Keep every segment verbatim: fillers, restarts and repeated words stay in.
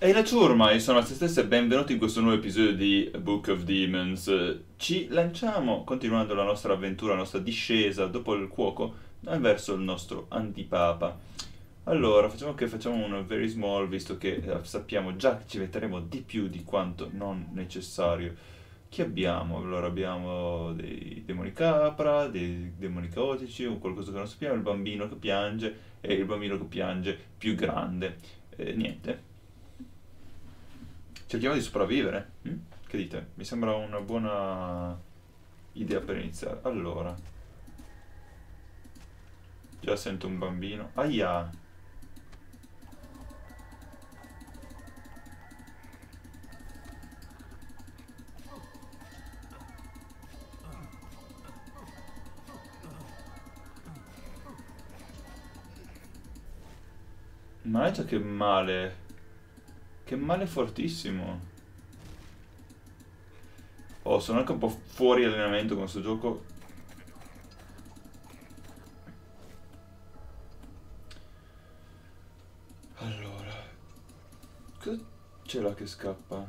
Ehi la ciurma, io sono a se stessa e benvenuti in questo nuovo episodio di Book of Demons. Ci lanciamo, continuando la nostra avventura, la nostra discesa dopo il cuoco, eh, verso il nostro antipapa. Allora, facciamo che facciamo un very small, visto che eh, sappiamo già che ci metteremo di più di quanto non necessario. Chi abbiamo? Allora abbiamo dei demoni capra, dei demoni caotici, un qualcosa che non sappiamo, il bambino che piange e il bambino che piange più grande. Eh, niente. Cerchiamo di sopravvivere. Mm? Che dite? Mi sembra una buona idea per iniziare. Allora, già sento un bambino. Aia! Mannaggia che male. Che male fortissimo. Oh, sono anche un po' fuori allenamento con questo gioco. Allora, cosa c'è là che scappa?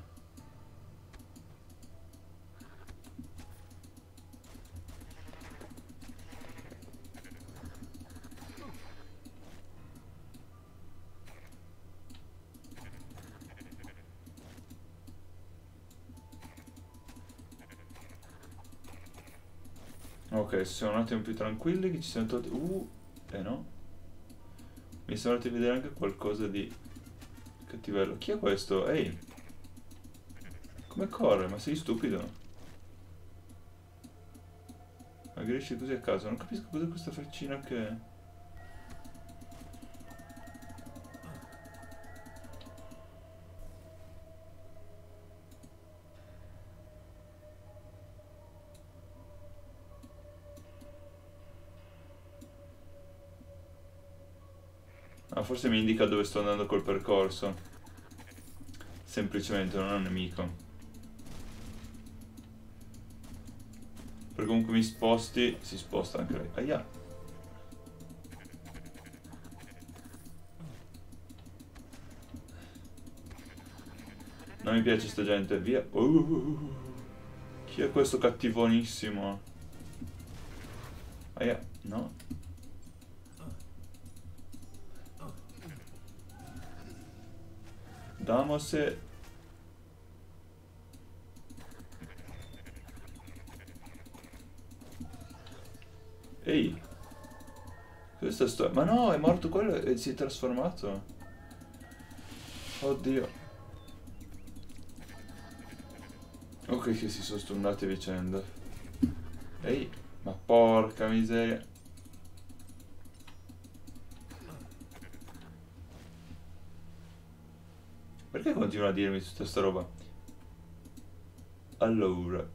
Ok, siamo un attimo più tranquilli che ci siamo tolti... Uh, eh no. Mi sembra di vedere anche qualcosa di cattivello. Chi è questo? Ehi, come corre? Ma sei stupido? Aggredisci così a caso. Non capisco cos'è questa faccina che... Ah, forse mi indica dove sto andando col percorso. Semplicemente non è un nemico. Perché comunque mi sposti, si sposta anche lei. Aia. Non mi piace sta gente, via. Uh, chi è questo cattivonissimo? Aia, no. Damose. Ehi. Questa sto... Ma no, è morto quello e si è trasformato. Oddio. Ok che si sono stunnati a vicenda. Ehi, ma porca miseria. Perché continua a dirmi tutta sta roba? Allora.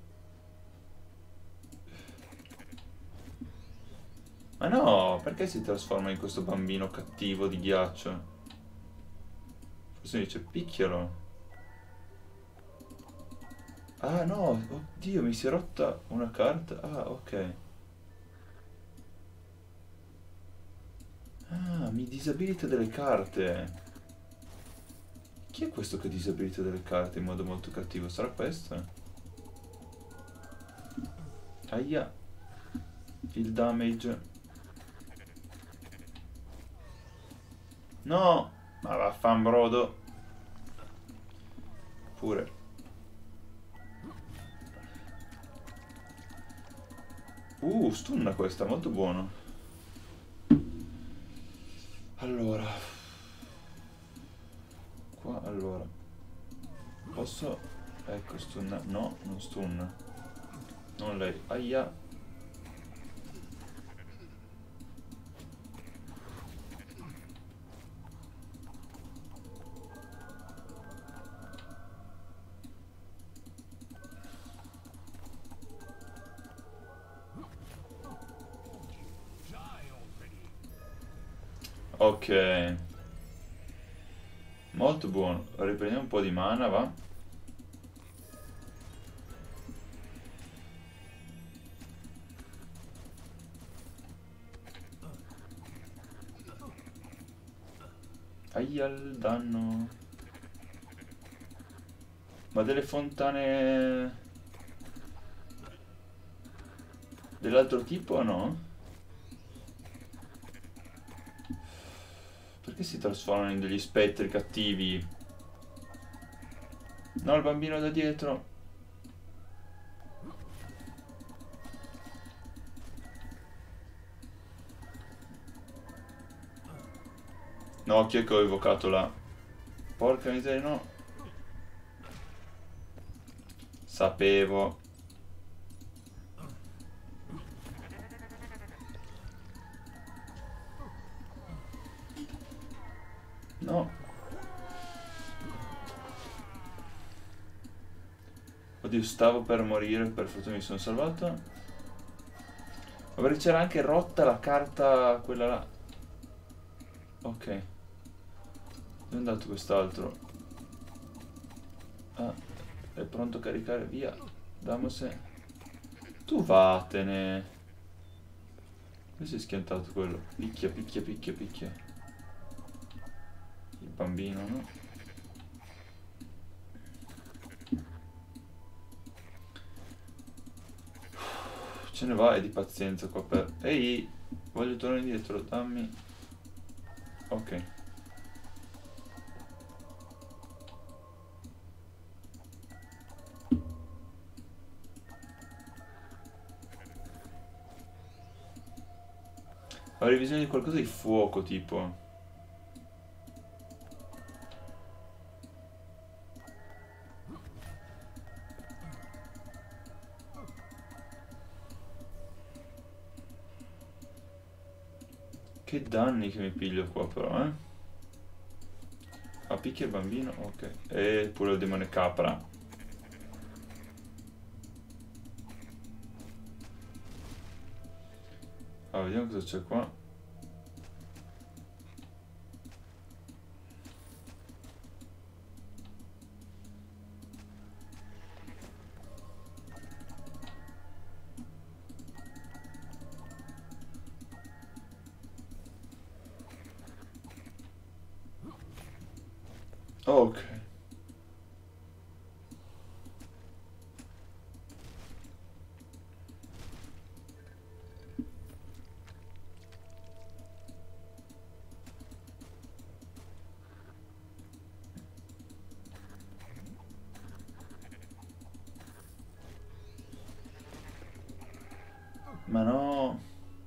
Ma no, perché si trasforma in questo bambino cattivo di ghiaccio? Forse mi dice picchialo. Ah no, oddio, mi si è rotta una carta. Ah, ok. Ah, mi disabilita delle carte. Chi è questo che disabilita delle carte in modo molto cattivo? Sarà questo? Aia, il damage. No, ma vaffanbrodo. Pure. Uh, stunna questa, molto buono. Allora. Qua, allora. Posso... Ecco, stunna... No, non stunna. Non lei. Aia. Ok. Molto buono. Riprendiamo un po' di mana, va? Aia il danno. Ma delle fontane dell'altro tipo o no? Perché si trasformano in degli spettri cattivi? No, il bambino da dietro. No, chi è che ho evocato là? Porca miseria, no. Sapevo. No. Oddio, stavo per morire, per fortuna mi sono salvato. Ma perché c'era anche rotta la carta, quella là. Ok. Dove è andato quest'altro? Ah, è pronto a caricare, via. Damose. Tu vattene. Dove si è schiantato quello? Picchia, picchia, picchia, picchia. Il bambino, no? Ce ne vai di pazienza qua per... Ehi, voglio tornare indietro, dammi... Ok. Avrei bisogno di qualcosa di fuoco, tipo. Che danni che mi piglio qua però, eh. Ah, picchia il bambino, ok. E pure il demone capra. Ah, vediamo cosa c'è qua. Ok. Ma no.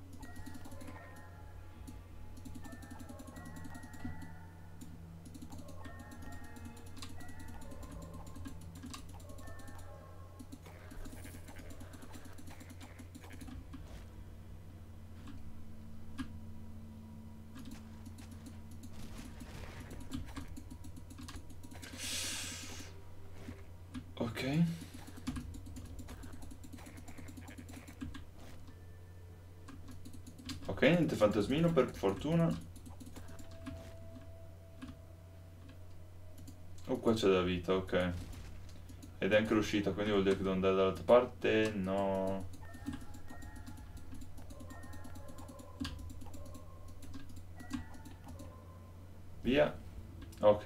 Ok. Ok, niente fantasmino per fortuna. Oh, qua c'è la vita, ok. Ed è anche l'uscita, quindi vuol dire che devo andare dall'altra parte? No. Via. Ok.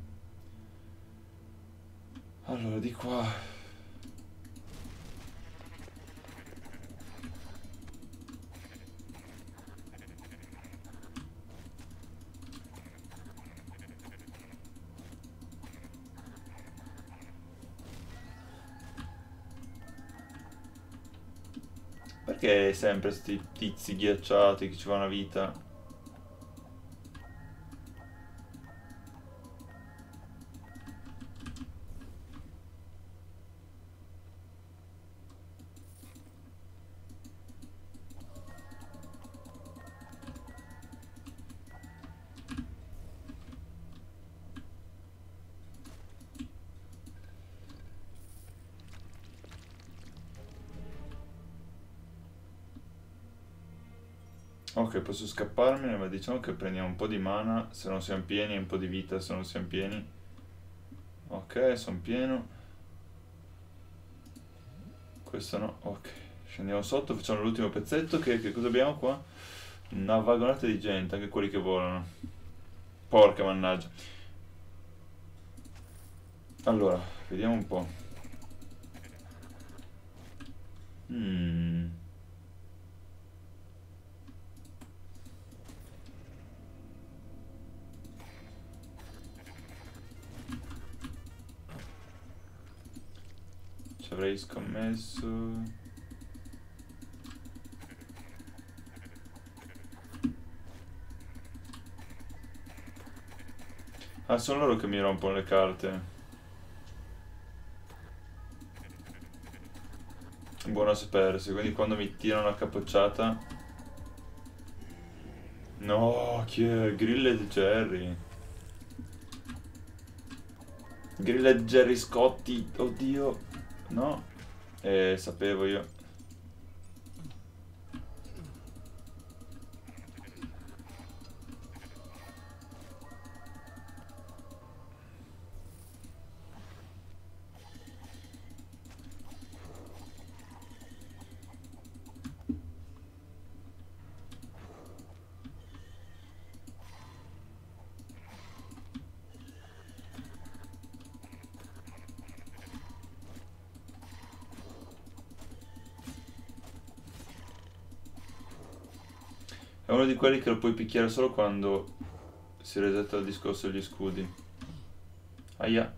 Allora, di qua. Perché sempre sti tizi ghiacciati che ci va una vita? Ok, posso scapparmene, ma diciamo che prendiamo un po' di mana se non siamo pieni e un po' di vita se non siamo pieni. Ok, sono pieno. Questo no, ok. Scendiamo sotto, facciamo l'ultimo pezzetto. Che, che cosa abbiamo qua? Una vagonata di gente, anche quelli che volano. Porca mannaggia. Allora, Vediamo un po'. Mm. Ci avrei scommesso. Ah, sono loro che mi rompono le carte. Buono a sapersi, quindi quando mi tirano una capocciata... No, chi è? Grilled Jerry. Grilled Jerry Scotti, oddio. No, eh, sapevo io. È uno di quelli che lo puoi picchiare solo quando si resetta il discorso degli scudi. Aia.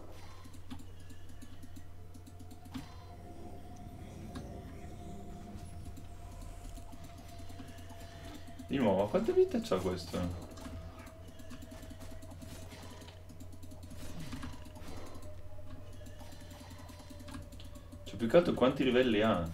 Di nuovo, quante vite c'ha questo? Cioè, più che altro quanti livelli ha?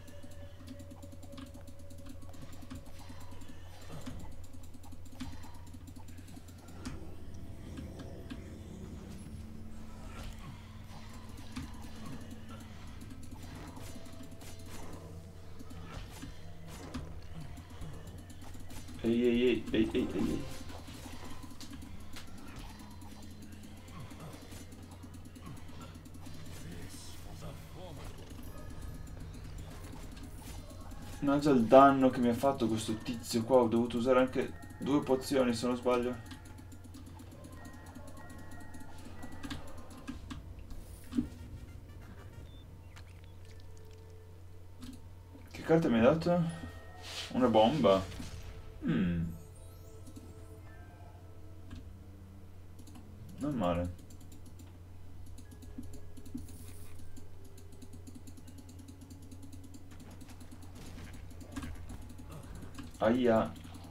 Ehi, ehi, ehi, ehi, ehi, ehi. Mannaggia il danno che mi ha fatto questo tizio qua, ho dovuto usare anche due pozioni se non sbaglio. Che carta mi hai dato? Una bomba. Mm. Non male. Aia.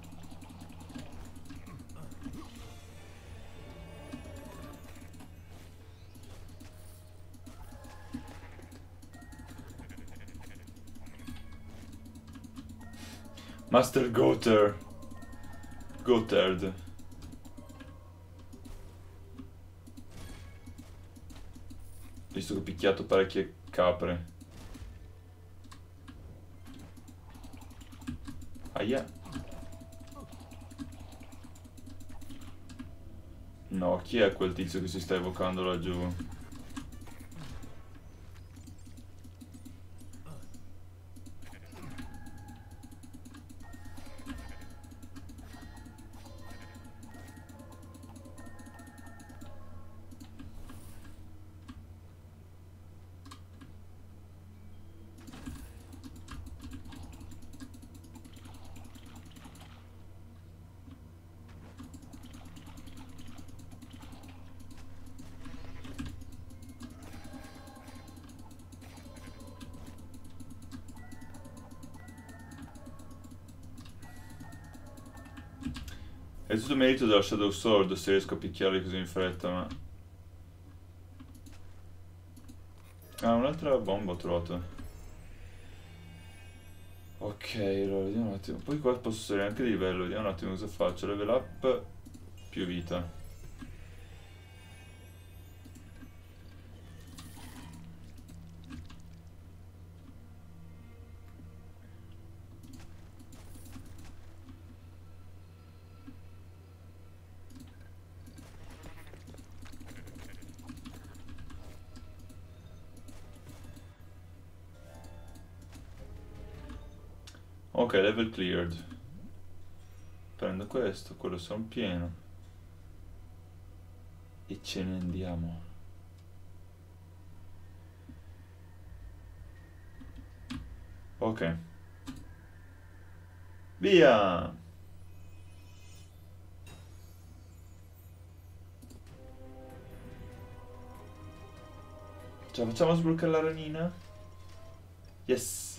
Master Goter. Gotthard. Visto che ho picchiato parecchie capre. Aia. No, chi è quel tizio che si sta evocando laggiù? È tutto merito della Shadow Sword se riesco a picchiarli così in fretta, ma... Ah, un'altra bomba ho trovato. Ok, allora vediamo un attimo. Poi qua posso salire anche di livello, vediamo un attimo cosa faccio. Level up, più vita. Ok, level cleared. Prendo questo, quello sono pieno. E ce ne andiamo. Ok. Via! Ce la facciamo sbloccare la ranina? Yes!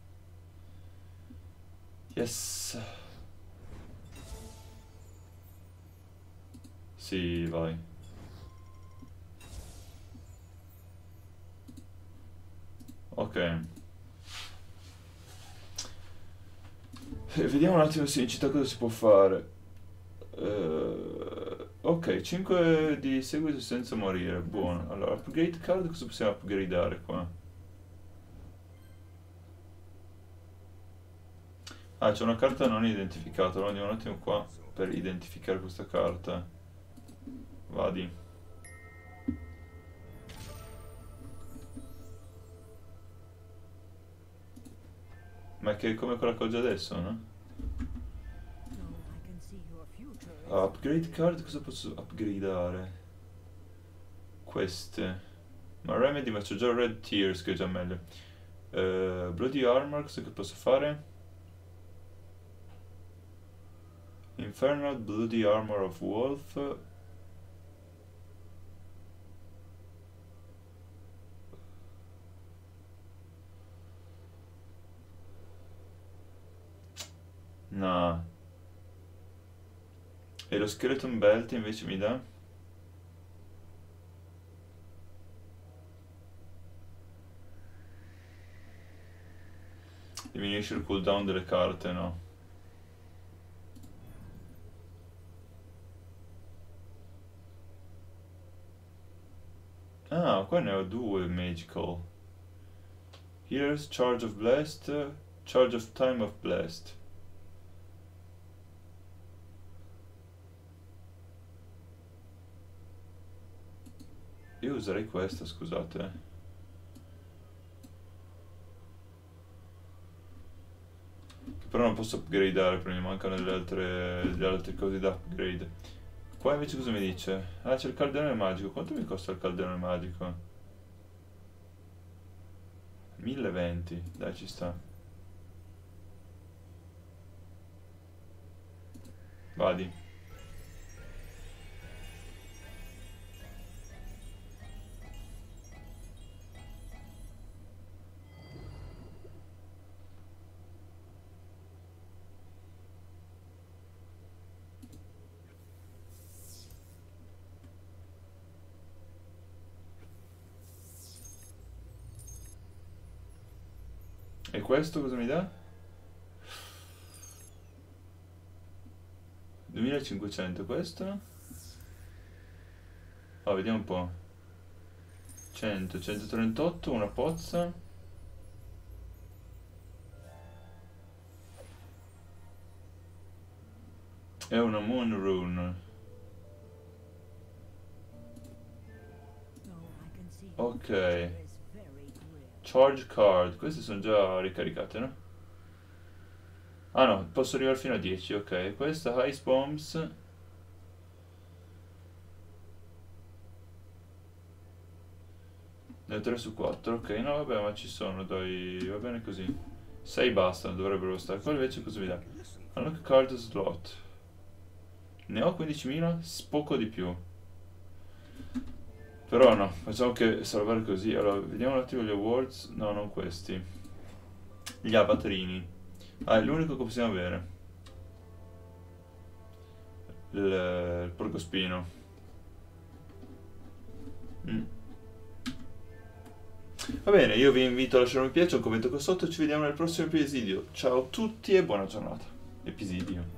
Yes! Sì, vai. Ok. E vediamo un attimo se in città cosa si può fare. Eh, ok, cinque di seguito senza morire. Buono. Allora, upgrade card, cosa possiamo upgradeare qua? Ah, c'è una carta non identificata. Allora andiamo un attimo qua per identificare questa carta. Vadi. Ma è che è come quella che ho già adesso, no? Ah, upgrade card, cosa posso upgradeare? Queste. Ma Remedy, ma c'ho già Red Tears che è già meglio. Uh, Bloody Armor, cosa che posso fare? Infernal Bloody Armor of Wolf. No. E lo Skeleton Belt invece mi dà? Diminuisce il cooldown delle carte, no? Ah, qua ne ho due magical. Here's Charge of Blast, Charge of Time of Blast. Io userei questa, scusate. Che però non posso upgradeare perché mi mancano delle altre, delle altre cose da upgrade. Qua invece cosa mi dice? Ah, c'è il calderone magico. Quanto mi costa il calderone magico? mille venti, dai, ci sta. Vadi. E questo cosa mi dà? duemilacinquecento questo? Ah, vediamo un po'. cento, centotrentotto, una pozza. E una Moon Rune. Ok. Charge card. Queste sono già ricaricate, no? Ah no, posso arrivare fino a dieci, ok. Questa Ice Bombs. Ne ho tre su quattro, ok. No, vabbè, ma ci sono, dai. Va bene così. sei bastano, dovrebbero bastare. Qua invece cosa mi dà? Unlock card slot. Ne ho quindicimila? Poco di più. Però no, facciamo che salvare così. Allora, vediamo un attimo gli awards. No, non questi. Gli avatarini. Ah, è l'unico che possiamo avere. Il, il porcospino. Mm. Va bene, io vi invito a lasciare un mi piace, un commento qua sotto e ci vediamo nel prossimo episodio. Ciao a tutti e buona giornata. Episodio.